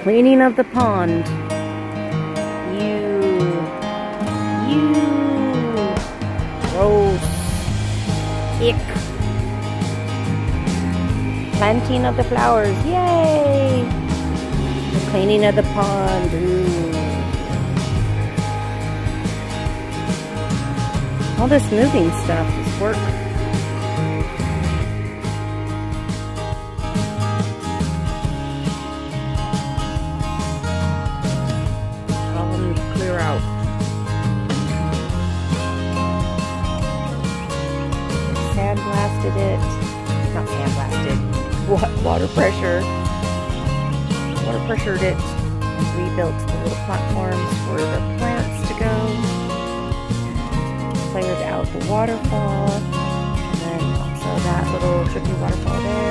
cleaning of the pond. Gross. Ick. Planting of the flowers. Yay! The cleaning of the pond. Ooh. All this moving stuff is work. Clear out. Sandblasted it. Not sandblasted. Water pressure. Water pressured it. And rebuilt the little platforms for the plants to go. Cleared out the waterfall. And then also that little trippy waterfall there.